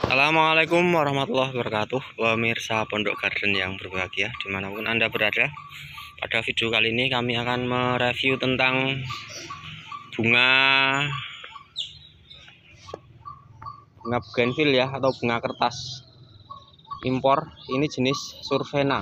Assalamualaikum warahmatullahi wabarakatuh, pemirsa Pondok Garden yang berbahagia dimanapun Anda berada. Pada video kali ini kami akan mereview tentang bunga bougainville ya, atau bunga kertas impor. Ini jenis Survena,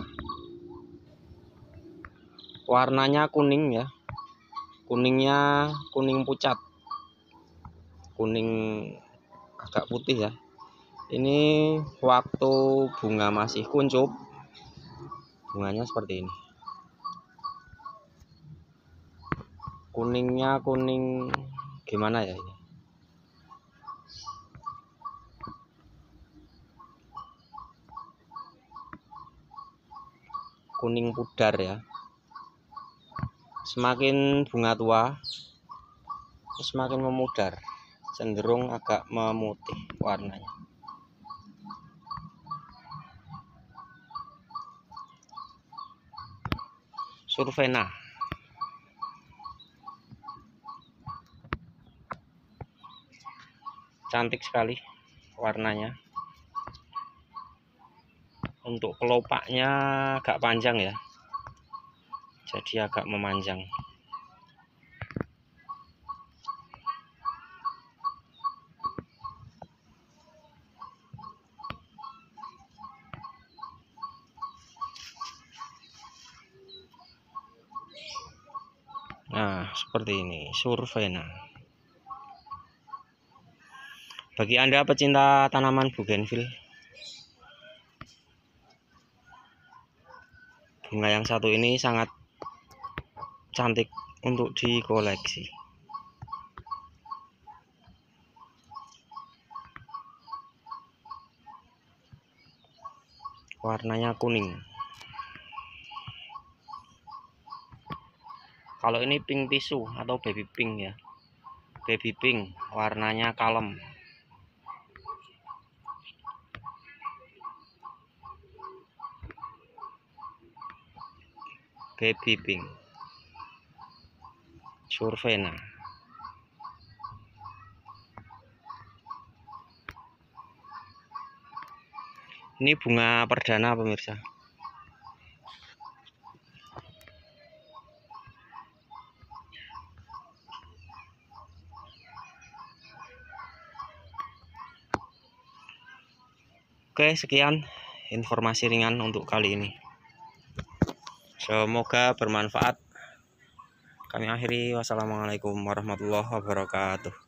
warnanya kuning ya, kuningnya kuning pucat, kuning agak putih ya. Ini waktu bunga masih kuncup, bunganya seperti ini. Kuningnya kuning gimana ya ini? Kuning pudar ya. Semakin bunga tua, semakin memudar, cenderung agak memutih warnanya. Survena, cantik sekali warnanya. Untuk kelopaknya agak panjang ya, jadi agak memanjang. Nah, seperti ini Survena. Bagi Anda pecinta tanaman bougainville, bunga yang satu ini sangat cantik untuk dikoleksi. Warnanya kuning. Kalau ini pink tisu atau baby pink ya, baby pink, warnanya kalem. Baby pink Survena. Ini bunga perdana pemirsa. Oke, sekian informasi ringan untuk kali ini. Semoga bermanfaat. Kami akhiri, wassalamualaikum warahmatullahi wabarakatuh.